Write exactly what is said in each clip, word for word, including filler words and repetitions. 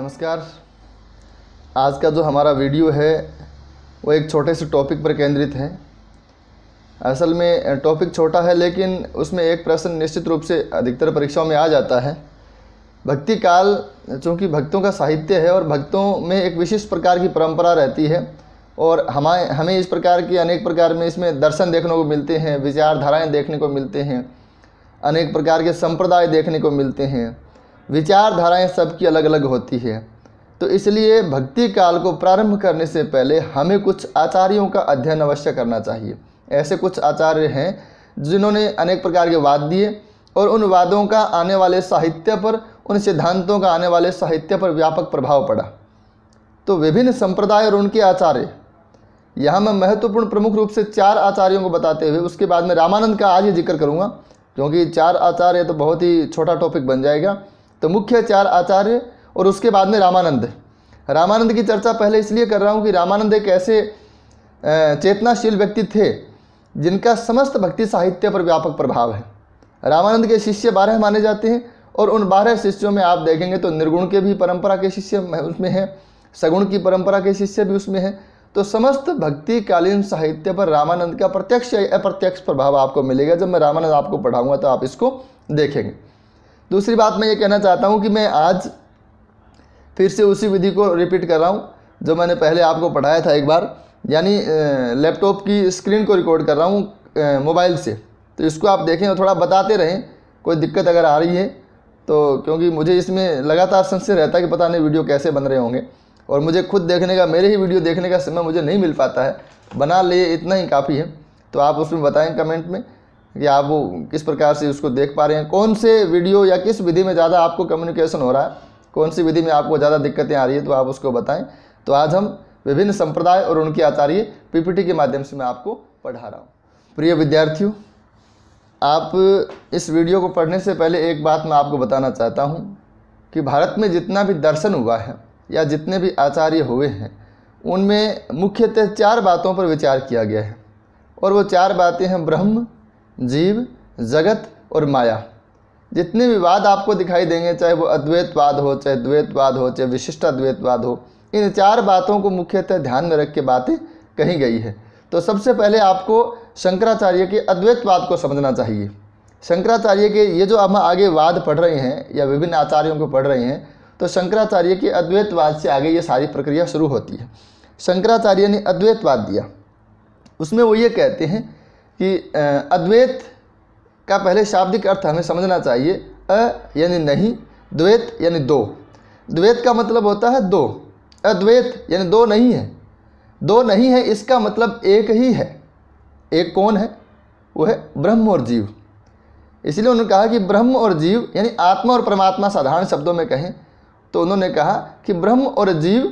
नमस्कार। आज का जो हमारा वीडियो है वो एक छोटे से टॉपिक पर केंद्रित है। असल में टॉपिक छोटा है लेकिन उसमें एक प्रश्न निश्चित रूप से अधिकतर परीक्षाओं में आ जाता है। भक्ति काल चूँकि भक्तों का साहित्य है और भक्तों में एक विशिष्ट प्रकार की परंपरा रहती है और हमारे हमें इस प्रकार की अनेक प्रकार में इसमें दर्शन देखने को मिलते हैं, विचारधाराएँ देखने को मिलते हैं, अनेक प्रकार के संप्रदाय देखने को मिलते हैं, विचारधाराएं सबकी अलग अलग होती है। तो इसलिए भक्ति काल को प्रारंभ करने से पहले हमें कुछ आचार्यों का अध्ययन अवश्य करना चाहिए। ऐसे कुछ आचार्य हैं जिन्होंने अनेक प्रकार के वाद दिए और उन वादों का आने वाले साहित्य पर, उन सिद्धांतों का आने वाले साहित्य पर व्यापक प्रभाव पड़ा। तो विभिन्न संप्रदाय और उनके आचार्य, यहाँ मैं महत्वपूर्ण प्रमुख रूप से चार आचार्यों को बताते हुए उसके बाद में रामानंद का आज ही जिक्र करूँगा, क्योंकि चार आचार्य तो बहुत ही छोटा टॉपिक बन जाएगा। तो मुख्य चार आचार्य और उसके बाद में रामानंद। रामानंद की चर्चा पहले इसलिए कर रहा हूँ कि रामानंद एक ऐसे चेतनाशील व्यक्ति थे जिनका समस्त भक्ति साहित्य पर व्यापक प्रभाव है। रामानंद के शिष्य बारह माने जाते हैं और उन बारह शिष्यों में आप देखेंगे तो निर्गुण के भी परंपरा के शिष्य उसमें हैं, सगुण की परंपरा के शिष्य भी उसमें हैं। तो समस्त भक्ति कालीन साहित्य पर रामानंद का प्रत्यक्ष या अप्रत्यक्ष प्रभाव आपको मिलेगा। जब मैं रामानंद आपको पढ़ाऊँगा तो आप इसको देखेंगे। दूसरी बात मैं ये कहना चाहता हूँ कि मैं आज फिर से उसी विधि को रिपीट कर रहा हूँ जो मैंने पहले आपको पढ़ाया था एक बार, यानी लैपटॉप की स्क्रीन को रिकॉर्ड कर रहा हूँ मोबाइल से। तो इसको आप देखें और थोड़ा बताते रहें कोई दिक्कत अगर आ रही है तो, क्योंकि मुझे इसमें लगातार संशय रहता है कि पता नहीं वीडियो कैसे बन रहे होंगे और मुझे खुद देखने का, मेरे ही वीडियो देखने का समय मुझे नहीं मिल पाता है। बना ले इतना ही काफ़ी है। तो आप उसमें बताएँ कमेंट में कि आप वो किस प्रकार से उसको देख पा रहे हैं, कौन से वीडियो या किस विधि में ज़्यादा आपको कम्युनिकेशन हो रहा है, कौन सी विधि में आपको ज़्यादा दिक्कतें आ रही है, तो आप उसको बताएं। तो आज हम विभिन्न संप्रदाय और उनके आचार्य पीपीटी के माध्यम से मैं आपको पढ़ा रहा हूँ। प्रिय विद्यार्थियों, आप इस वीडियो को पढ़ने से पहले एक बात मैं आपको बताना चाहता हूँ कि भारत में जितना भी दर्शन हुआ है या जितने भी आचार्य हुए हैं उनमें मुख्यतः चार बातों पर विचार किया गया है और वो चार बातें हैं ब्रह्म, जीव, जगत और माया। जितने भी वाद आपको दिखाई देंगे, चाहे वो अद्वैतवाद हो, चाहे द्वैतवाद हो, चाहे विशिष्टाद्वैतवाद हो, इन चार बातों को मुख्यतः ध्यान में रख के बातें कही गई है। तो सबसे पहले आपको शंकराचार्य के अद्वैतवाद को समझना चाहिए। शंकराचार्य के ये जो हम आगे वाद पढ़ रहे हैं या विभिन्न आचार्यों को पढ़ रहे हैं, तो शंकराचार्य के अद्वैतवाद से आगे ये सारी प्रक्रिया शुरू होती है। शंकराचार्य ने अद्वैतवाद दिया, उसमें वो ये कहते हैं कि अद्वैत का पहले शाब्दिक अर्थ हमें समझना चाहिए। अ यानी नहीं, द्वैत यानी दो। द्वैत का मतलब होता है दो, अद्वैत यानी दो नहीं है। दो नहीं है इसका मतलब एक ही है। एक कौन है? वो है ब्रह्म और जीव। इसलिए उन्होंने कहा कि ब्रह्म और जीव यानी आत्मा और परमात्मा, साधारण शब्दों में कहें तो उन्होंने कहा कि ब्रह्म और जीव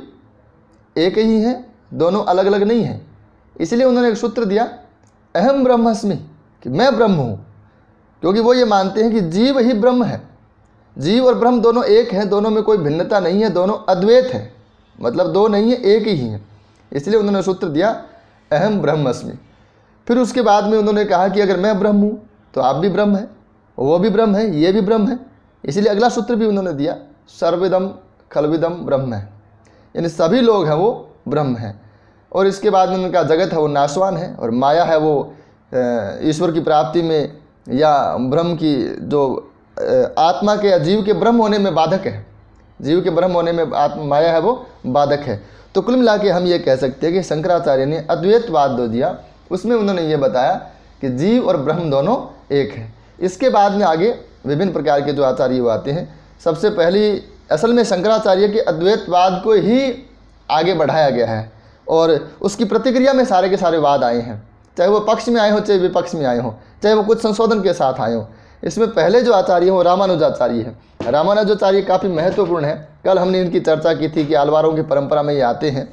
एक ही हैं, दोनों अलग अलग नहीं हैं। इसलिए उन्होंने एक सूत्र दिया, अहम ब्रह्मास्मि, कि मैं ब्रह्म हूँ, क्योंकि वो ये मानते हैं कि जीव ही ब्रह्म है। जीव और ब्रह्म दोनों एक हैं, दोनों में कोई भिन्नता नहीं है, दोनों अद्वैत हैं, मतलब दो नहीं है, एक ही है। इसलिए उन्होंने सूत्र दिया अहम ब्रह्मास्मि। फिर उसके बाद में उन्होंने कहा कि अगर मैं ब्रह्म हूँ तो आप भी ब्रह्म हैं, वो भी ब्रह्म है, ये भी ब्रह्म है। इसलिए अगला सूत्र भी उन्होंने दिया, सर्वविदम खलविदम ब्रह्म है, यानी सभी लोग हैं वो ब्रह्म हैं। और इसके बाद में उनका जगत है वो नाशवान है और माया है वो ईश्वर की प्राप्ति में या ब्रह्म की जो आत्मा के या जीव के ब्रह्म होने में बाधक है। जीव के ब्रह्म होने में आत्मा माया है वो बाधक है। तो कुल मिला के हम ये कह सकते हैं कि शंकराचार्य ने अद्वैतवाद जो दिया उसमें उन्होंने ये बताया कि जीव और ब्रह्म दोनों एक हैं। इसके बाद में आगे विभिन्न प्रकार के जो आचार्य आते हैं, सबसे पहली असल में शंकराचार्य के अद्वैतवाद को ही आगे बढ़ाया गया है और उसकी प्रतिक्रिया में सारे के सारे वाद आए हैं, चाहे वो पक्ष में आए हों चाहे विपक्ष में आए हों, चाहे वो कुछ संशोधन के साथ आए हों। इसमें पहले जो आचार्य हैं वो रामानुजाचार्य है। रामानुजाचार्य काफ़ी महत्वपूर्ण है। कल हमने इनकी चर्चा की थी कि आलवारों की परंपरा में ये आते हैं।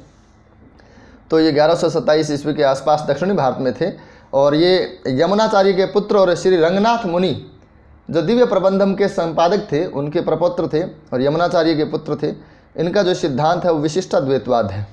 तो ये ग्यारह सौ सत्ताईस ईस्वी के आसपास दक्षिणी भारत में थे और ये यमुनाचार्य के पुत्र और श्री रंगनाथ मुनि जो दिव्य प्रबंधम के संपादक थे उनके प्रपौत्र थे और यमुनाचार्य के पुत्र थे। इनका जो सिद्धांत है वो विशिष्टाद्वैतवाद है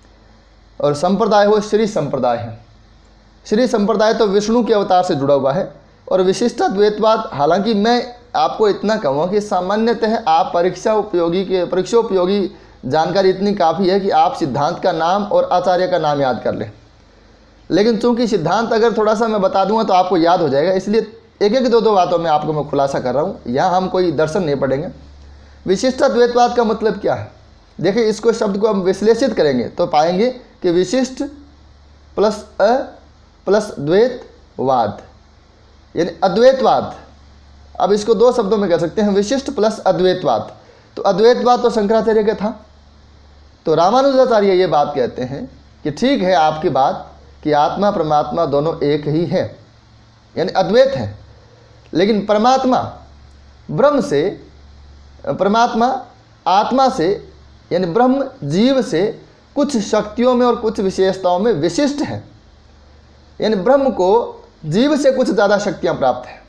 और संप्रदाय वो श्री संप्रदाय है। श्री संप्रदाय तो विष्णु के अवतार से जुड़ा हुआ है और विशिष्टाद्वैतवाद, हालांकि मैं आपको इतना कहूँगा कि सामान्यतः आप परीक्षा उपयोगी के परीक्षा उपयोगी जानकारी इतनी काफ़ी है कि आप सिद्धांत का नाम और आचार्य का नाम याद कर लें। लेकिन चूंकि सिद्धांत अगर थोड़ा सा मैं बता दूंगा तो आपको याद हो जाएगा, इसलिए एक एक दो दो बातों में आपको मैं खुलासा कर रहा हूँ। यहाँ हम कोई दर्शन नहीं पढ़ेंगे। विशिष्टाद्वैतवाद का मतलब क्या है? देखिए, इसको शब्द को हम विश्लेषित करेंगे तो पाएंगे कि विशिष्ट प्लस अ प्लस द्वैतवाद यानी अद्वैतवाद। अब इसको दो शब्दों में कह सकते हैं, विशिष्ट प्लस अद्वैतवाद। तो अद्वैतवाद तो शंकराचार्य का था, तो रामानुजाचार्य ये बात कहते हैं कि ठीक है आपकी बात कि आत्मा परमात्मा दोनों एक ही है, यानी अद्वैत है, लेकिन परमात्मा ब्रह्म से, परमात्मा आत्मा से यानी ब्रह्म जीव से कुछ शक्तियों में और कुछ विशेषताओं में विशिष्ट है। यानी ब्रह्म को जीव से कुछ ज़्यादा शक्तियाँ प्राप्त हैं,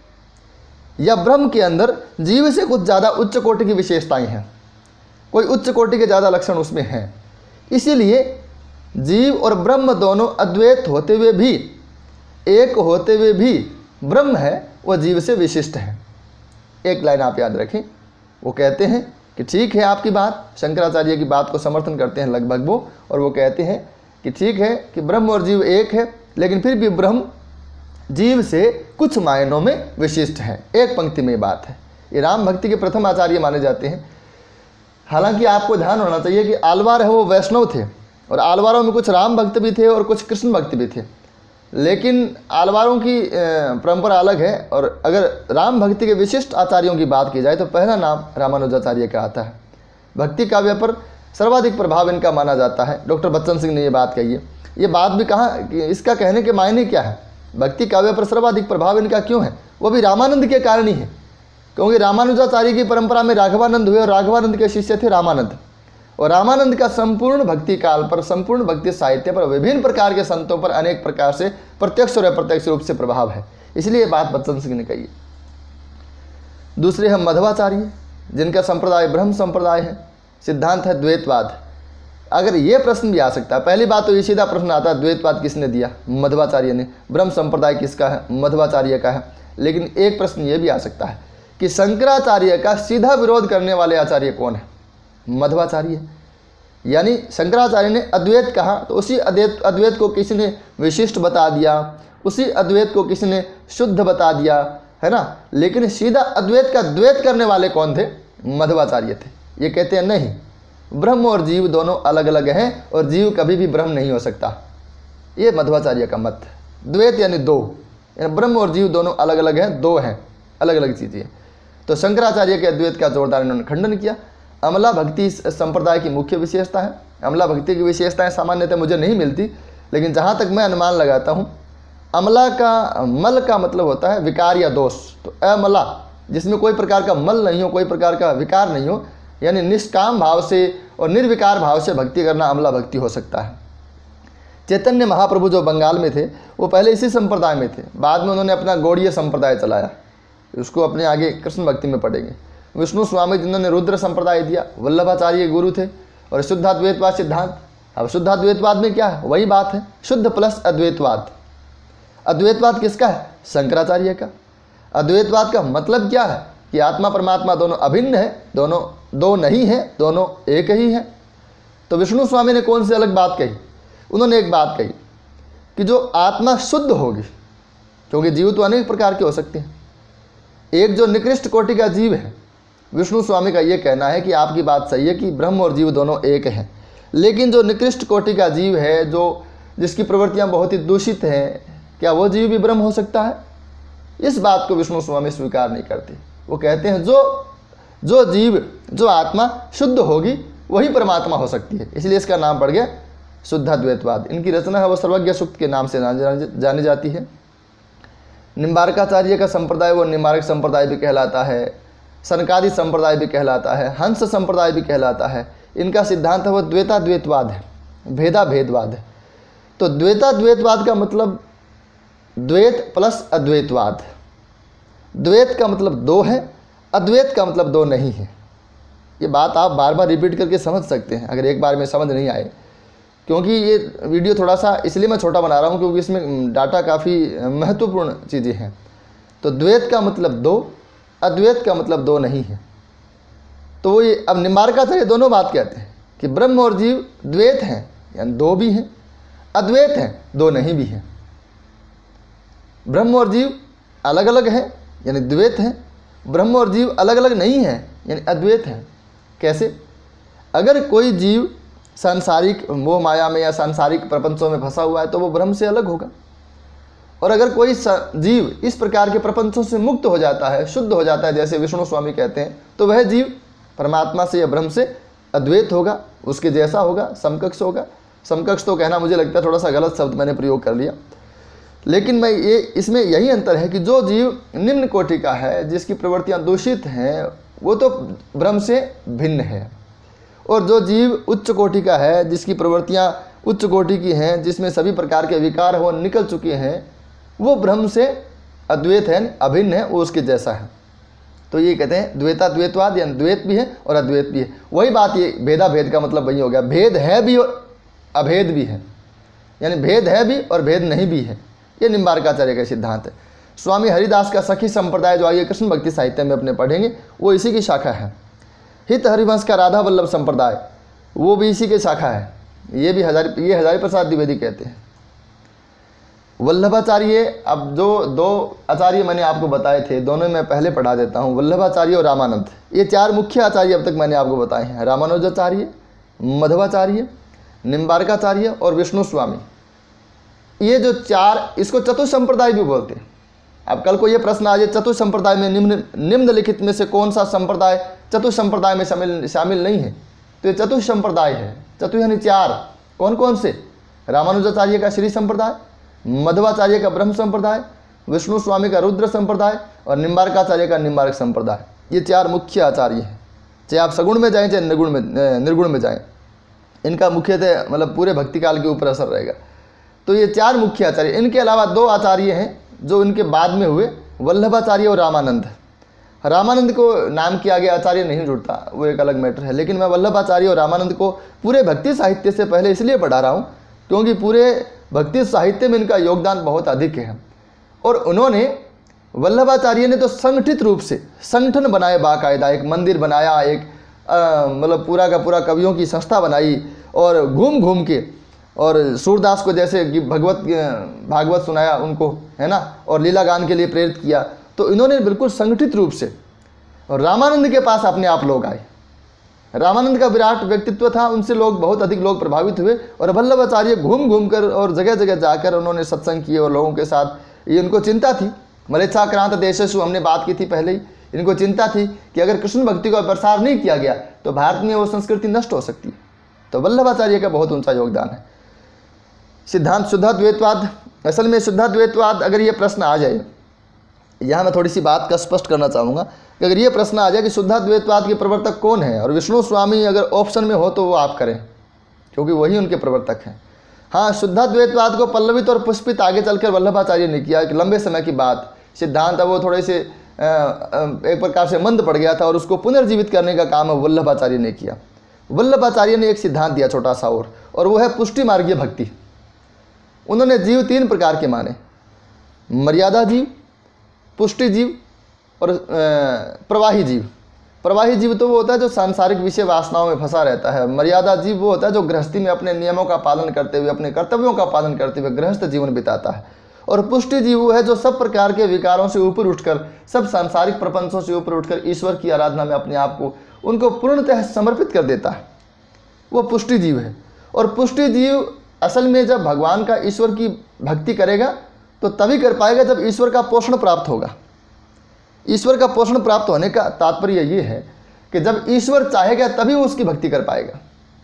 या ब्रह्म के अंदर जीव से कुछ ज़्यादा उच्च कोटि की विशेषताएं हैं, कोई उच्च कोटि के ज़्यादा लक्षण उसमें हैं। इसीलिए जीव और ब्रह्म दोनों अद्वैत होते हुए भी, एक होते हुए भी ब्रह्म है वह जीव से विशिष्ट है। एक लाइन आप याद रखें, वो कहते हैं कि ठीक है आपकी बात, शंकराचार्य की बात को समर्थन करते हैं लगभग वो, और वो कहते हैं कि ठीक है कि ब्रह्म और जीव एक है, लेकिन फिर भी ब्रह्म जीव से कुछ मायनों में विशिष्ट है। एक पंक्ति में बात है। ये राम भक्ति के प्रथम आचार्य माने जाते हैं। हालांकि आपको ध्यान होना चाहिए कि आलवार है वो वैष्णव थे, और आलवारों में कुछ राम भक्त भी थे और कुछ कृष्ण भक्त भी थे, लेकिन आलवारों की परंपरा अलग है। और अगर राम भक्ति के विशिष्ट आचार्यों की बात की जाए तो पहला नाम रामानुजाचार्य का आता है। भक्ति काव्य पर सर्वाधिक प्रभाव इनका माना जाता है। डॉक्टर बच्चन सिंह ने ये बात कही है। ये बात भी कहा कि इसका कहने के मायने क्या है, भक्ति काव्य पर सर्वाधिक प्रभाव इनका क्यों है? वो भी रामानंद के कारण ही है, क्योंकि रामानुजाचार्य की परंपरा में राघवानंद हुए और राघवानंद के शिष्य थे रामानंद, और रामानंद का संपूर्ण भक्ति काल पर, संपूर्ण भक्ति साहित्य पर, विभिन्न प्रकार के संतों पर अनेक प्रकार से प्रत्यक्ष और अप्रत्यक्ष रूप से प्रभाव है। इसलिए बात बच्चन सिंह ने कही है। दूसरे हम मध्वाचार्य, जिनका संप्रदाय ब्रह्म संप्रदाय है, सिद्धांत है द्वैतवाद। अगर ये प्रश्न भी आ सकता है, पहली बात तो ये सीधा प्रश्न आता है द्वैतवाद किसने दिया? मध्वाचार्य ने। ब्रह्म संप्रदाय किसका है? मध्वाचार्य का है। लेकिन एक प्रश्न ये भी आ सकता है कि शंकराचार्य का सीधा विरोध करने वाले आचार्य कौन है? मध्वाचार्य। यानी शंकराचार्य ने अद्वैत कहा तो उसी अद्वैत अद्वैत को किसी ने विशिष्ट बता दिया, उसी अद्वैत को किसी ने शुद्ध बता दिया, है ना। लेकिन सीधा अद्वैत का द्वैत करने वाले कौन थे? मध्वाचार्य थे। ये कहते हैं नहीं, ब्रह्म और जीव दोनों अलग अलग हैं और जीव कभी भी ब्रह्म नहीं हो सकता। ये मध्वाचार्य का मत है। द्वैत यानी दो, यानी ब्रह्म और जीव दोनों अलग अलग हैं, दो हैं, अलग अलग चीज़ें। तो शंकराचार्य के अद्वैत का जोरदार इन्होंने खंडन किया। अमला भक्ति इस संप्रदाय की मुख्य विशेषता है। अमला भक्ति की विशेषताएं सामान्यतः मुझे नहीं मिलती, लेकिन जहाँ तक मैं अनुमान लगाता हूँ, अमला का मल का मतलब होता है विकार या दोष। तो अमला जिसमें कोई प्रकार का मल नहीं हो, कोई प्रकार का विकार नहीं हो, यानी निष्काम भाव से और निर्विकार भाव से भक्ति करना अमला भक्ति हो सकता है। चैतन्य महाप्रभु जो बंगाल में थे वो पहले इसी संप्रदाय में थे, बाद में उन्होंने अपना गौड़ीय संप्रदाय चलाया, उसको अपने आगे कृष्ण भक्ति में पढ़ेंगे। विष्णु स्वामी जिन्होंने रुद्र संप्रदाय दिया, वल्लभाचार्य गुरु थे, और शुद्धाद्वैतवाद सिद्धांत। अब शुद्धाद्वैतवाद में क्या है? वही बात है, शुद्ध प्लस अद्वैतवाद। अद्वैतवाद किसका है? शंकराचार्य का। अद्वैतवाद का मतलब क्या है? कि आत्मा परमात्मा दोनों अभिन्न है, दोनों दो नहीं है, दोनों एक ही है। तो विष्णु स्वामी ने कौन सी अलग बात कही? उन्होंने एक बात कही कि जो आत्मा शुद्ध होगी, क्योंकि जीव तो अनेक प्रकार के हो सकते हैं, एक जो निकृष्ट कोटि का जीव है, विष्णु स्वामी का ये कहना है कि आपकी बात सही है कि ब्रह्म और जीव दोनों एक हैं, लेकिन जो निकृष्ट कोटि का जीव है, जो जिसकी प्रवृत्तियां बहुत ही दूषित हैं, क्या वो जीव भी ब्रह्म हो सकता है? इस बात को विष्णु स्वामी स्वीकार नहीं करते। वो कहते हैं जो जो जीव, जो आत्मा शुद्ध होगी वही परमात्मा हो सकती है। इसलिए इसका नाम पड़ गया शुद्धाद्वैतवाद। इनकी रचना है वो सर्वज्ञ सूक्त के नाम से जानी जाती है। निम्बारकाचार्य का संप्रदाय वो निम्बारक संप्रदाय भी कहलाता है, सनकादि संप्रदाय भी कहलाता है, हंस संप्रदाय भी कहलाता है। इनका सिद्धांत है वो द्वैताद्वैतवाद है, भेदा भेदवाद है। तो द्वैताद्वैतवाद का मतलब द्वैत प्लस अद्वैतवाद। द्वैत का मतलब दो है, अद्वैत का मतलब दो नहीं है। ये बात आप बार बार रिपीट करके समझ सकते हैं अगर एक बार में समझ नहीं आए, क्योंकि ये वीडियो थोड़ा सा इसलिए मैं छोटा बना रहा हूँ क्योंकि इसमें डाटा काफ़ी महत्वपूर्ण चीज़ें हैं। तो द्वैत का मतलब दो, अद्वैत का मतलब दो नहीं है। तो वो ये अब निम्बार्काचार्य दोनों बात कहते हैं कि ब्रह्म और जीव द्वैत हैं, यानी दो भी हैं, अद्वैत हैं, दो नहीं भी हैं। ब्रह्म और जीव अलग अलग हैं, यानी द्वैत हैं। ब्रह्म और जीव अलग अलग नहीं हैं, यानी अद्वैत हैं। कैसे? अगर कोई जीव सांसारिक मोह माया में या सांसारिक प्रपंचों में फंसा हुआ है तो वो ब्रह्म से अलग होगा, और अगर कोई जीव इस प्रकार के प्रपंचों से मुक्त हो जाता है, शुद्ध हो जाता है, जैसे विष्णु स्वामी कहते हैं, तो वह जीव परमात्मा से या ब्रह्म से अद्वैत होगा, उसके जैसा होगा, समकक्ष होगा। समकक्ष तो कहना मुझे लगता है थोड़ा सा गलत शब्द मैंने प्रयोग कर लिया, लेकिन मैं ये इसमें यही अंतर है कि जो जीव निम्न कोटि का है, जिसकी प्रवृत्तियां दूषित हैं, वो तो ब्रह्म से भिन्न है, और जो जीव उच्च कोटि का है, जिसकी प्रवृत्तियां उच्च कोटि की हैं, जिसमें सभी प्रकार के विकार हो निकल चुके हैं, वो ब्रह्म से अद्वैत है, अभिन्न है, वो उसके जैसा है। तो ये कहते हैं द्वैता द्वैतवाद, यानी द्वैत भी है और अद्वैत भी है। वही बात, ये भेदा भेद का मतलब वही हो गया, भेद है भी और अभेद भी है, यानी भेद है भी और भेद नहीं भी है। ये निम्बार्काचार्य का सिद्धांत है। स्वामी हरिदास का सखी संप्रदाय जो आगे कृष्ण भक्ति साहित्य में अपने पढ़ेंगे, वो इसी की शाखा है। हित हरिवंश का राधा वल्लभ संप्रदाय, वो भी इसी की शाखा है। ये भी हजार ये हजारी प्रसाद द्विवेदी कहते हैं। वल्लभाचार्य, अब जो दो आचार्य मैंने आपको बताए थे, दोनों मैं पहले पढ़ा देता हूँ, वल्लभाचार्य और रामानंद। ये चार मुख्य आचार्य अब तक मैंने आपको बताए हैं, रामानुजाचार्य, मध्वाचार्य, निम्बार्काचार्य और विष्णु स्वामी। ये जो चार, इसको चतुसंप्रदाय भी बोलते हैं। अब कल को ये प्रश्न आ जाए, चतुसंप्रदाय में निम्न निम्नलिखित में से कौन सा संप्रदाय चतुसंप्रदाय में शामिल शामिल नहीं है? तो ये चतुसंप्रदाय है। चतु यानी चार, कौन कौन से? रामानुजाचार्य का श्री संप्रदाय, मध्वाचार्य का ब्रह्म संप्रदाय, विष्णु स्वामी का रुद्र संप्रदाय और निम्बार्काचार्य का निम्बार्क संप्रदाय। ये चार मुख्य आचार्य हैं। चाहे आप सगुण में जाएं चाहे निर्गुण में निर्गुण में जाएं, इनका मुख्यतः मतलब पूरे भक्ति काल के ऊपर असर रहेगा। तो ये चार मुख्य आचार्य, इनके अलावा दो आचार्य हैं जो इनके बाद में हुए, वल्लभाचार्य और रामानंद। रामानंद को नाम के आगे आचार्य नहीं जुड़ता, वो एक अलग मैटर है, लेकिन मैं वल्लभाचार्य और रामानंद को पूरे भक्ति साहित्य से पहले इसलिए पढ़ा रहा हूँ क्योंकि पूरे भक्ति साहित्य में इनका योगदान बहुत अधिक है। और उन्होंने, वल्लभाचार्य ने तो संगठित रूप से संगठन बनाए, बाकायदा एक मंदिर बनाया, एक मतलब पूरा का पूरा कवियों की संस्था बनाई, और घूम घूम के, और सूरदास को जैसे भगवत भागवत सुनाया उनको, है ना, और लीला गान के लिए प्रेरित किया। तो इन्होंने बिल्कुल संगठित रूप से, और रामानंद के पास अपने आप लोग आए। रामानंद का विराट व्यक्तित्व था, उनसे लोग बहुत अधिक लोग प्रभावित हुए, और वल्लभाचार्य घूम घूम कर और जगह जगह जाकर उन्होंने सत्संग किए और लोगों के साथ, ये इनको चिंता थी, मलेच्छाक्रांत देशेषु हमने बात की थी पहले ही, इनको चिंता थी कि अगर कृष्ण भक्ति का प्रसार नहीं किया गया तो भारत में वो संस्कृति नष्ट हो सकती है। तो वल्लभाचार्य का बहुत ऊंचा योगदान है। सिद्धांत शुद्धाद्वैतवाद, असल में शुद्धाद्वैतवाद, अगर ये प्रश्न आ जाए, यहाँ मैं थोड़ी सी बात का स्पष्ट करना चाहूँगा कि अगर ये प्रश्न आ जाए कि शुद्धाद्वैतवाद के प्रवर्तक कौन है, और विष्णु स्वामी अगर ऑप्शन में हो तो वो आप करें, क्योंकि वही उनके प्रवर्तक हैं। हाँ, शुद्धाद्वैतवाद को पल्लवित और पुष्पित आगे चलकर वल्लभाचार्य ने किया, कि लंबे समय की बात, सिद्धांत अब वो थोड़े से एक प्रकार से मंद पड़ गया था, और उसको पुनर्जीवित करने का काम वल्लभाचार्य ने किया। वल्लभाचार्य ने एक सिद्धांत दिया छोटा सा, और और वो है पुष्टि मार्गीय भक्ति। उन्होंने जीव तीन प्रकार के माने, मर्यादा जीव, पुष्टि जीव और प्रवाही जीव। प्रवाही जीव तो वो होता है जो सांसारिक विषय वासनाओं में फंसा रहता है। मर्यादा जीव वो होता है जो गृहस्थी में अपने नियमों का पालन करते हुए, अपने कर्तव्यों का पालन करते हुए गृहस्थ जीवन बिताता है। और पुष्टि जीव वो है जो सब प्रकार के विकारों से ऊपर उठकर, सब सांसारिक प्रपंचों से ऊपर उठकर ईश्वर की आराधना में अपने आप को उनको पूर्णतः समर्पित कर देता है, वो पुष्टि जीव है। और पुष्टि जीव असल में जब भगवान का, ईश्वर की भक्ति करेगा तो तभी कर पाएगा जब ईश्वर का पोषण प्राप्त होगा। ईश्वर का पोषण प्राप्त होने का तात्पर्य ये है कि जब ईश्वर चाहेगा तभी वो उसकी भक्ति कर पाएगा,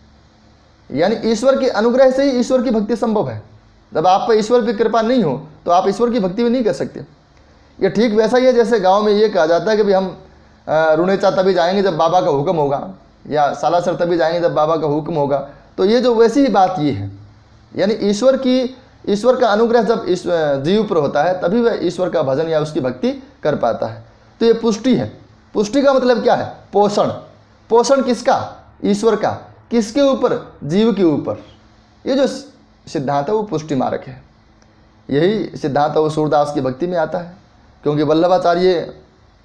यानी ईश्वर के अनुग्रह से ही ईश्वर की भक्ति संभव है। जब आप पर ईश्वर की कृपा नहीं हो तो आप ईश्वर की भक्ति भी नहीं कर सकते। ये ठीक वैसा ही है जैसे गांव में ये कहा जाता है कि भाई हम रुणेचा तभी जाएंगे जब बाबा का हुक्म होगा, या सालासर तभी जाएंगे जब बाबा का हुक्म होगा। तो ये जो वैसी ही बात ये है, यानी ईश्वर की ईश्वर का अनुग्रह जब इस जीव पर होता है तभी वह ईश्वर का भजन या उसकी भक्ति कर पाता है। तो ये पुष्टि है। पुष्टि का मतलब क्या है? पोषण। पोषण किसका? ईश्वर का। किसके ऊपर? जीव के ऊपर। ये जो सिद्धांत है वो पुष्टि मार्ग है। यही सिद्धांत वो सूरदास की भक्ति में आता है, क्योंकि वल्लभाचार्य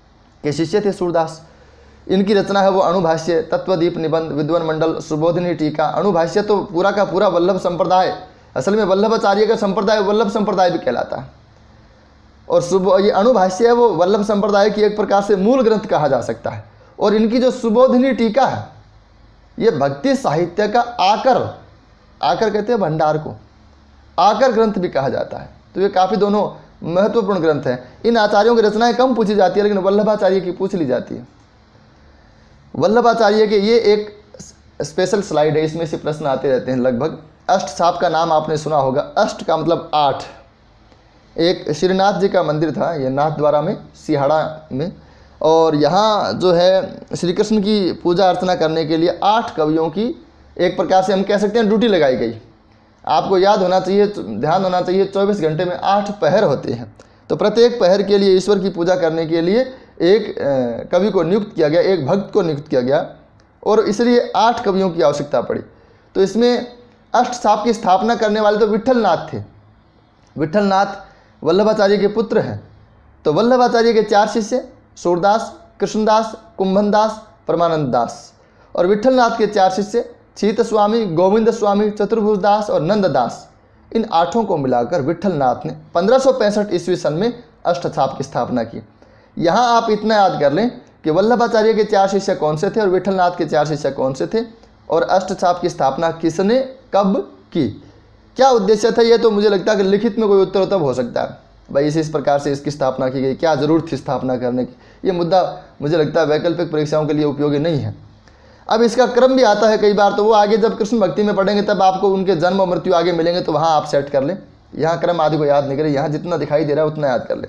के शिष्य थे सूरदास। इनकी रचना है वो अणुभाष्य, तत्वदीप निबंध, विद्वन मंडल, सुबोधिनी टीका। अणुभाष्य तो पूरा का पूरा वल्लभ संप्रदाय, असल में वल्लभाचार्य का संप्रदाय वल्लभ संप्रदाय भी कहलाता है। और सुबो ये अणुभाष्य है वो वल्लभ संप्रदाय की एक प्रकार से मूल ग्रंथ कहा जा सकता है। और इनकी जो सुबोधिनी टीका है ये भक्ति साहित्य का आकर, आकर कहते हैं भंडार को, आकर ग्रंथ भी कहा जाता है। तो ये काफ़ी दोनों महत्वपूर्ण ग्रंथ हैं। इन आचार्यों की रचनाएं कम पूछी जाती है, लेकिन वल्लभाचार्य की पूछ ली जाती है। वल्लभाचार्य के ये एक स्पेशल स्लाइड है, इसमें से प्रश्न आते रहते हैं लगभग। अष्ट छाप का नाम आपने सुना होगा, अष्ट का मतलब आठ। एक श्रीनाथ जी का मंदिर था, ये नाथद्वारा में, सिहाड़ा में, और यहाँ जो है श्री कृष्ण की पूजा अर्चना करने के लिए आठ कवियों की एक प्रकार से हम कह सकते हैं ड्यूटी लगाई गई। आपको याद होना चाहिए, ध्यान होना चाहिए, चौबीस घंटे में आठ पहर होते हैं। तो प्रत्येक पहर के लिए ईश्वर की पूजा करने के लिए एक कवि को नियुक्त किया गया, एक भक्त को नियुक्त किया गया, और इसलिए आठ कवियों की आवश्यकता पड़ी। तो इसमें अष्ट छाप की स्थापना करने वाले तो विट्ठलनाथ थे। विट्ठलनाथ वल्लभाचार्य के पुत्र हैं। तो वल्लभाचार्य के चार शिष्य, सूरदास, कृष्णदास, कुंभनदास, परमानंद दास, और विट्ठलनाथ के चार शिष्य शीत स्वामी, गोविंद स्वामी, चतुर्भुज दास और नंददास। इन आठों को मिलाकर विट्ठलनाथ ने पंद्रह सौ पैंसठ ईस्वी सन में अष्ट छाप की स्थापना की। यहाँ आप इतना याद कर लें कि वल्लभाचार्य के चार शिष्य कौन से थे और विट्ठलनाथ के चार शिष्य कौन से थे, और अष्ट छाप की स्थापना किसने कब की, क्या उद्देश्य था। ये तो मुझे लगता है कि लिखित में कोई उत्तर तब हो सकता है भाई इस इस प्रकार से इसकी स्थापना की गई, क्या जरूरत थी स्थापना करने की। ये मुद्दा मुझे लगता है वैकल्पिक परीक्षाओं के लिए उपयोगी नहीं है। अब इसका क्रम भी आता है कई बार, तो वो आगे जब कृष्ण भक्ति में पढ़ेंगे तब आपको उनके जन्म और मृत्यु आगे मिलेंगे, तो वहाँ आप सेट कर लें। यहाँ क्रम आदि को याद नहीं करें, यहाँ जितना दिखाई दे रहा है उतना याद कर लें।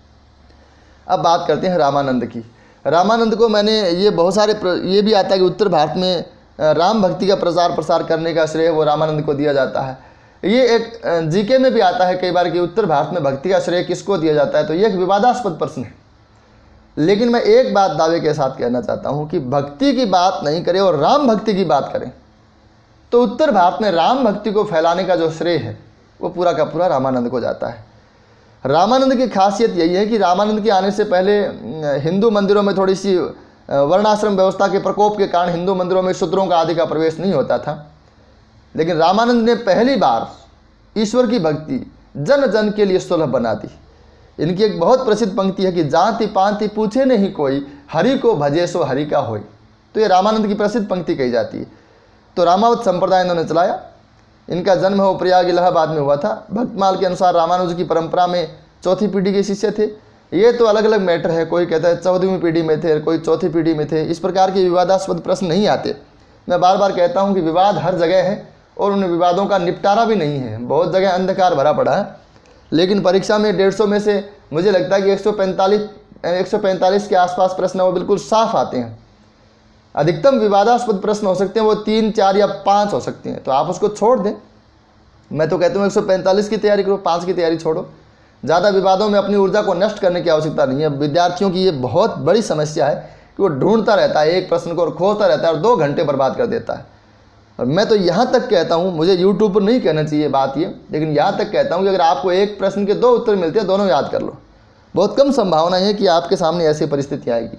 अब बात करते हैं रामानंद की। रामानंद को मैंने ये बहुत सारे ये भी आता है कि उत्तर भारत में राम भक्ति का प्रचार प्रसार करने का श्रेय वो रामानंद को दिया जाता है। ये एक जीके में भी आता है कई बार कि उत्तर भारत में भक्ति का श्रेय किसको दिया जाता है, तो ये एक विवादास्पद प्रश्न है। लेकिन मैं एक बात दावे के साथ कहना चाहता हूँ कि भक्ति की बात नहीं करें और राम भक्ति की बात करें तो उत्तर भारत में राम भक्ति को फैलाने का जो श्रेय है वो पूरा का पूरा रामानंद को जाता है। रामानंद की खासियत यही है कि रामानंद के आने से पहले हिंदू मंदिरों में थोड़ी सी वर्णाश्रम व्यवस्था के प्रकोप के कारण हिंदू मंदिरों में शूद्रों का आदि का प्रवेश नहीं होता था। लेकिन रामानंद ने पहली बार ईश्वर की भक्ति जन जन के लिए सुलभ बना दी। इनकी एक बहुत प्रसिद्ध पंक्ति है कि जाति पांति पूछे नहीं कोई, हरि को भजे सो हरि का होय। तो ये रामानंद की प्रसिद्ध पंक्ति कही जाती है। तो रामावत संप्रदाय इन्होंने चलाया। इनका जन्म है वो प्रयाग इलाहाबाद में हुआ था। भक्तमाल के अनुसार रामानुज की परंपरा में चौथी पीढ़ी के शिष्य थे। ये तो अलग अलग मैटर है, कोई कहता है चौदहवीं पीढ़ी में थे, कोई चौथी पीढ़ी में थे। इस प्रकार के विवादास्पद प्रश्न नहीं आते। मैं बार बार कहता हूँ कि विवाद हर जगह है और उन विवादों का निपटारा भी नहीं है। बहुत जगह अंधकार भरा पड़ा है, लेकिन परीक्षा में डेढ़ सौ में से मुझे लगता है कि एक सौ पैंतालीस एक सौ पैंतालीस के आसपास प्रश्न वो बिल्कुल साफ आते हैं। अधिकतम विवादास्पद प्रश्न हो सकते हैं वो तीन चार या पाँच हो सकते हैं, तो आप उसको छोड़ दें। मैं तो कहता हूँ एक सौ पैंतालीस की तैयारी करो, पाँच की तैयारी छोड़ो। ज़्यादा विवादों में अपनी ऊर्जा को नष्ट करने की आवश्यकता नहीं है। विद्यार्थियों की ये बहुत बड़ी समस्या है कि वो ढूंढता रहता है एक प्रश्न को और खोजता रहता है और दो घंटे बर्बाद कर देता है। और मैं तो यहाँ तक कहता हूँ, मुझे यूट्यूब पर नहीं कहना चाहिए बात ये, लेकिन यहाँ तक कहता हूँ कि अगर आपको एक प्रश्न के दो उत्तर मिलते हैं, दोनों याद कर लो। बहुत कम संभावना है कि आपके सामने ऐसी परिस्थिति आएगी।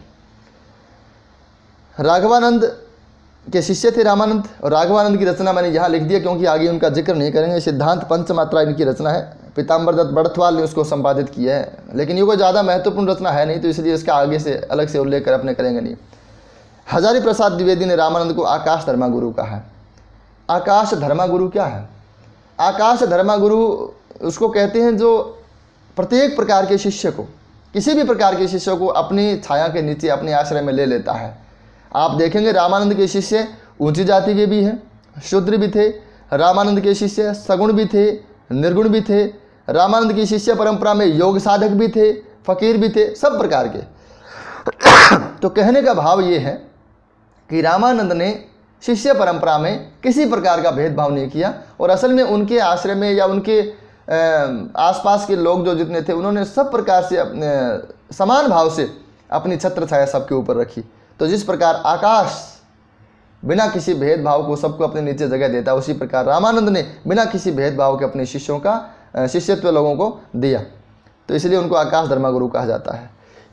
राघवानंद के शिष्य थे रामानंद, और राघवानंद की रचना मैंने यहाँ लिख दिया क्योंकि आगे उनका जिक्र नहीं करेंगे। सिद्धांत पंचमात्रा इनकी रचना है, पीताम्बर दत्त बड़थवाल ने उसको संपादित किया है, लेकिन ये कोई ज़्यादा महत्वपूर्ण रचना है नहीं, तो इसलिए इसका आगे से अलग से उल्लेख कर अपने करेंगे नहीं। हजारी प्रसाद द्विवेदी ने रामानंद को आकाश धर्मा गुरु कहा है। आकाश धर्मा गुरु क्या है? आकाश धर्मा गुरु उसको कहते हैं जो प्रत्येक प्रकार के शिष्य को, किसी भी प्रकार के शिष्य को अपनी छाया के नीचे अपने आश्रय में ले लेता है। आप देखेंगे रामानंद के शिष्य ऊंची जाति के भी हैं, शूद्र भी थे। रामानंद के शिष्य सगुण भी थे, निर्गुण भी थे। रामानंद की शिष्य परंपरा में योग साधक भी थे, फकीर भी थे, सब प्रकार के। तो कहने का भाव ये है कि रामानंद ने शिष्य परंपरा में किसी प्रकार का भेदभाव नहीं किया, और असल में उनके आश्रय में या उनके आसपास के लोग जो जितने थे उन्होंने सब प्रकार से अपने समान भाव से अपनी छत्र छाया सबके ऊपर रखी। तो जिस प्रकार आकाश बिना किसी भेदभाव को सबको अपने नीचे जगह देता है, उसी प्रकार रामानंद ने बिना किसी भेदभाव के अपने शिष्यों का शिष्यत्व लोगों को दिया। तो इसलिए उनको आकाश धर्मा गुरु कहा जाता है।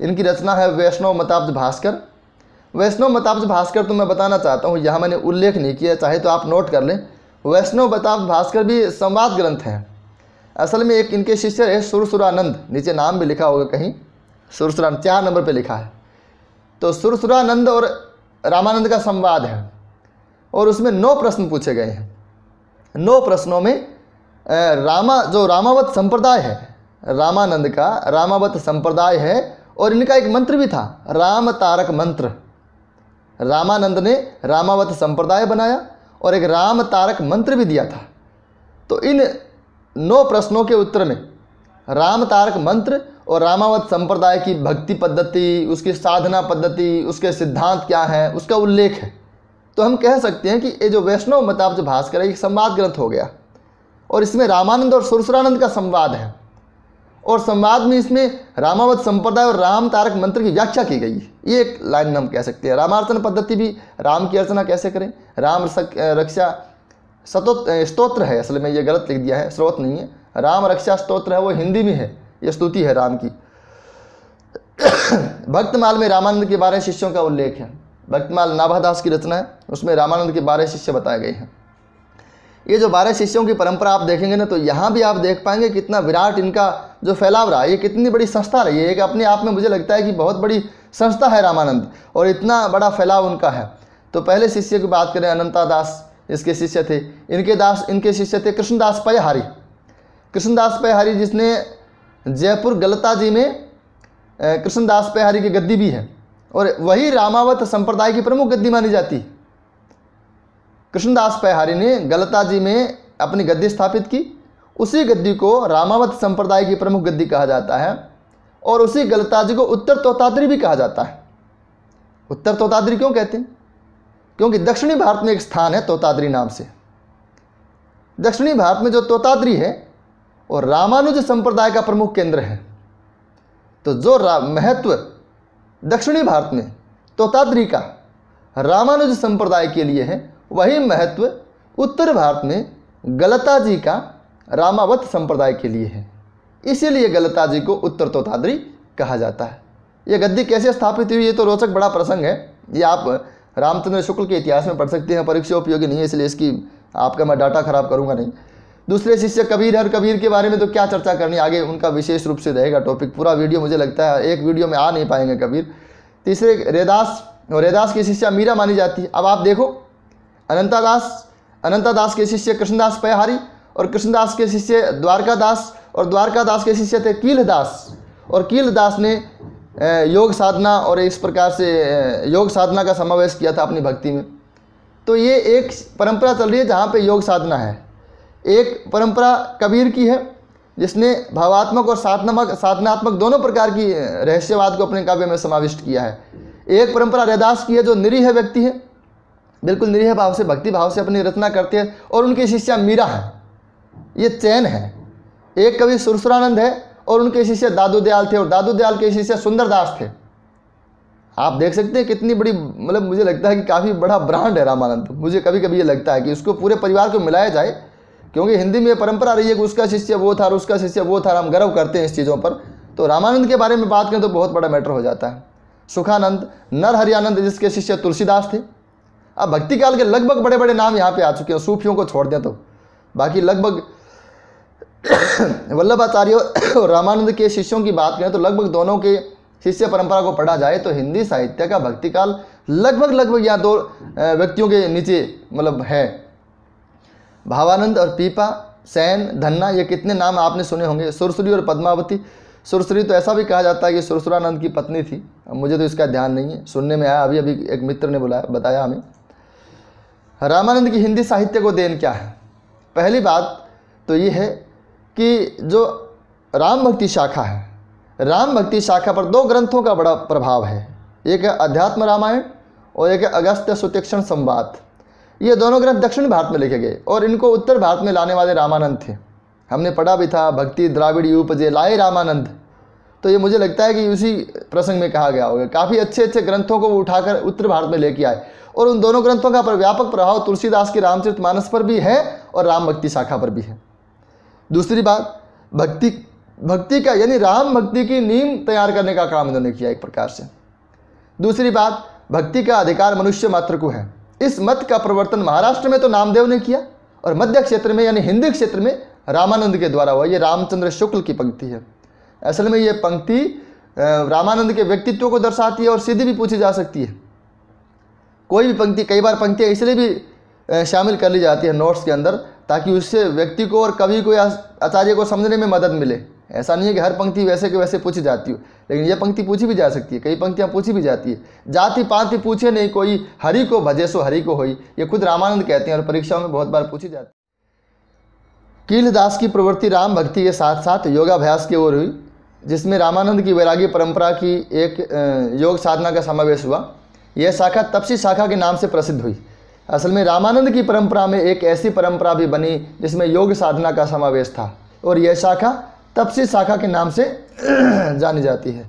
इनकी रचना है वैष्णव मताब्ज भास्कर। वैष्णव मताब्ज भास्कर तो मैं बताना चाहता हूँ, यहाँ मैंने उल्लेख नहीं किया, चाहे तो आप नोट कर लें। वैष्णव मताब्ज भास्कर भी संवाद ग्रंथ हैं। असल में एक इनके शिष्य है सुरसुरानंद, नीचे नाम भी लिखा होगा कहीं, सुरसुरानंद चार नंबर पे लिखा है। तो सुरसुरानंद और रामानंद का संवाद है और उसमें नौ प्रश्न पूछे गए हैं। नौ प्रश्नों में रामा जो रामावत संप्रदाय है, रामानंद का रामावत संप्रदाय है और इनका एक मंत्र भी था, राम तारक मंत्र। रामानंद ने रामावत संप्रदाय बनाया और एक राम तारक मंत्र भी दिया था। तो इन नौ प्रश्नों के उत्तर में राम तारक मंत्र और रामावत संप्रदाय की भक्ति पद्धति, उसकी साधना पद्धति, उसके सिद्धांत क्या हैं, उसका उल्लेख है। तो हम कह सकते हैं कि ये जो वैष्णव मताब्ज भास्कर है एक संवाद ग्रंथ हो गया और इसमें रामानंद और सुरसुरानंद का संवाद है और संवाद में इसमें रामावत संप्रदाय और राम तारक मंत्र की व्याख्या की गई है। ये एक लाइन हम कह सकते हैं। रामार्चन पद्धति भी, राम की अर्चना कैसे करें, राम रक्षा सतोत स्तोत्र है, असल में ये गलत लिख दिया है, स्रोत नहीं है, राम रक्षा स्तोत्र है, वो हिंदी में है, ये स्तुति है राम की। भक्तमाल में रामानंद के बारह शिष्यों का उल्लेख है। भक्तमाल नाभादास की रचना है, उसमें रामानंद के बारह शिष्य बताए गए हैं। ये जो बारह शिष्यों की परंपरा आप देखेंगे ना, तो यहाँ भी आप देख पाएंगे कितना विराट इनका जो फैलाव रहा है, ये कितनी बड़ी संस्था रही है। एक अपने आप में मुझे लगता है कि बहुत बड़ी संस्था है रामानंद और इतना बड़ा फैलाव उनका है। तो पहले शिष्य की बात करें, अनंता दास इसके शिष्य थे। इनके दास इनके शिष्य थे कृष्णदास पयहारी। कृष्णदास पयहारी जिसने जयपुर गलता जी में कृष्णदास पयहारी की गद्दी भी है और वही रामावत संप्रदाय की प्रमुख गद्दी मानी जाती है। कृष्णदास पयहारी ने गलता जी में अपनी गद्दी स्थापित की, उसी गद्दी को रामावत संप्रदाय की प्रमुख गद्दी कहा जाता है और उसी गलता जी को उत्तर तोताद्री भी कहा जाता है। उत्तर तोताद्री क्यों कहते हैं? क्योंकि दक्षिणी भारत में एक स्थान है तोताद्री नाम से। दक्षिणी भारत में जो तोताद्री है और रामानुज संप्रदाय का प्रमुख केंद्र है। तो जो महत्व दक्षिणी भारत में तोताद्री का रामानुज संप्रदाय के लिए है, वही महत्व उत्तर भारत में गलता जी का रामावत संप्रदाय के लिए है। इसीलिए गलता जी को उत्तर तोताद्री कहा जाता है। ये गद्दी कैसे स्थापित हुई, ये तो रोचक बड़ा प्रसंग है। ये आप रामचंद्र शुक्ल के इतिहास में पढ़ सकते हैं, परीक्षा उपयोगी नहीं है, इसलिए इसकी आपका मैं डाटा खराब करूंगा नहीं। दूसरे शिष्य कबीर है, कबीर के बारे में तो क्या चर्चा करनी, आगे उनका विशेष रूप से रहेगा टॉपिक, पूरा वीडियो मुझे लगता है एक वीडियो में आ नहीं पाएंगे कबीर। तीसरे रैदास, और रैदास की शिष्या मीरा मानी जाती है। अब आप देखो, अनंता दास अनंता दास के शिष्य कृष्णदास पयहारी और कृष्णदास के शिष्य द्वारका दास और द्वारका दास के शिष्य थे कीलदास और कीलदास ने योग साधना और इस प्रकार से योग साधना का समावेश किया था अपनी भक्ति में। तो ये एक परंपरा चल रही है जहाँ पे योग साधना है। एक परंपरा कबीर की है जिसने भावात्मक और साधनात्मक साधनात्मक दोनों प्रकार की रहस्यवाद को अपने काव्य में समाविष्ट किया है। एक परंपरा रैदास की है जो निरीह व्यक्ति है, बिल्कुल निरीह भाव से भक्ति भाव से अपनी रचना करते हैं और उनकी शिष्या मीरा है। ये चैन है। एक कवि सुरसुरानंद है और उनके शिष्य दादू दयाल थे और दादू दयाल के शिष्य सुंदरदास थे। आप देख सकते हैं कितनी बड़ी, मतलब मुझे लगता है कि काफ़ी बड़ा ब्रांड है रामानंद। मुझे कभी कभी ये लगता है कि उसको पूरे परिवार को मिलाया जाए, क्योंकि हिंदी में परंपरा रही है कि उसका शिष्य वो था और उसका शिष्य वो था, हम गर्व करते हैं इस चीज़ों पर। तो रामानंद के बारे में बात करें तो बहुत बड़ा मैटर हो जाता है। सुखानंद, नरहरियानंद जिसके शिष्य तुलसीदास थे। अब भक्ति काल के लगभग बड़े बड़े नाम यहाँ पे आ चुके हैं, सूफियों को छोड़ दें तो बाकी लगभग वल्लभाचार्य और रामानंद के शिष्यों की बात करें तो लगभग दोनों के शिष्य परंपरा को पढ़ा जाए तो हिंदी साहित्य का भक्ति काल लगभग लगभग यहाँ दो व्यक्तियों के नीचे मतलब है। भावानंद और पीपा, सैन, धन्ना, ये कितने नाम आपने सुने होंगे। सुरसुरी और पद्मावती। सुरसुरी तो ऐसा भी कहा जाता है कि सुरसुरानंद की पत्नी थी। अब मुझे तो इसका ध्यान नहीं है, सुनने में आया, अभी अभी एक मित्र ने बुलाया बताया हमें। रामानंद की हिंदी साहित्य को देन क्या है? पहली बात तो ये है कि जो राम भक्ति शाखा है, राम भक्ति शाखा पर दो ग्रंथों का बड़ा प्रभाव है। एक है अध्यात्म रामायण और एक है अगस्त्य सुतीक्षण संवाद। ये दोनों ग्रंथ दक्षिण भारत में लिखे गए और इनको उत्तर भारत में लाने वाले रामानंद थे। हमने पढ़ा भी था, भक्ति द्राविड़ी उपजे लाए रामानंद। तो ये मुझे लगता है कि उसी प्रसंग में कहा गया होगा। काफ़ी अच्छे अच्छे ग्रंथों को वो उठाकर उत्तर भारत में लेके आए और उन दोनों ग्रंथों का व्यापक प्रभाव तुलसीदास के रामचरितमानस पर भी है और राम भक्ति शाखा पर भी है। दूसरी बात, भक्ति भक्ति का यानी राम भक्ति की नींव तैयार करने का काम इन्होंने किया एक प्रकार से। दूसरी बात, भक्ति का अधिकार मनुष्य मात्र को है। इस मत का प्रवर्तन महाराष्ट्र में तो नामदेव ने किया और मध्य क्षेत्र में यानी हिंदी क्षेत्र में रामानंद के द्वारा हुआ। ये रामचंद्र शुक्ल की पंक्ति है। असल में ये पंक्ति रामानंद के व्यक्तित्व को दर्शाती है और सीधी भी पूछी जा सकती है। कोई भी पंक्ति, कई बार पंक्तियाँ इसलिए भी शामिल कर ली जाती है नोट्स के अंदर ताकि उससे व्यक्ति को और कवि को या आचार्य को समझने में मदद मिले। ऐसा नहीं है कि हर पंक्ति वैसे के वैसे पूछी जाती हो, लेकिन यह पंक्ति पूछी भी जा सकती है। कई पंक्तियाँ पूछी भी जाती है। जाति पाति पूछे नहीं कोई, हरि को भजे सो हरि को होई, ये खुद रामानंद कहते हैं और परीक्षाओं में बहुत बार पूछी जाती है। कीलदास की प्रवृत्ति राम भक्ति के साथ साथ योगाभ्यास की ओर हुई, जिसमें रामानंद की वैरागी परंपरा की एक योग साधना का समावेश हुआ। यह शाखा तपसी शाखा के नाम से प्रसिद्ध हुई। असल में रामानंद की परंपरा में एक ऐसी परंपरा भी बनी जिसमें योग साधना का समावेश था और यह शाखा तपसी शाखा के नाम से जानी जाती है।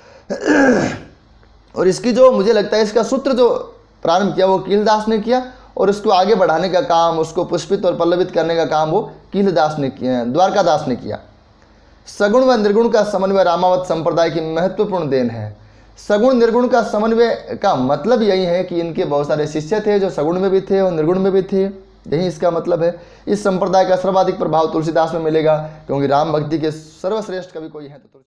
और इसकी जो मुझे लगता है इसका सूत्र जो प्रारंभ किया वो कीलदास ने किया और उसको आगे बढ़ाने का काम, उसको पुष्पित और पल्लवित करने का काम वो कीलदास ने किया, द्वारकादास ने किया। सगुण व निर्गुण का समन्वय रामावत संप्रदाय की महत्वपूर्ण देन है। सगुण निर्गुण का समन्वय का मतलब यही है कि इनके बहुत सारे शिष्य थे जो सगुण में भी थे और निर्गुण में भी थे, यही इसका मतलब है। इस संप्रदाय का सर्वाधिक प्रभाव तुलसीदास में मिलेगा क्योंकि राम भक्ति के सर्वश्रेष्ठ कवि कोई है तो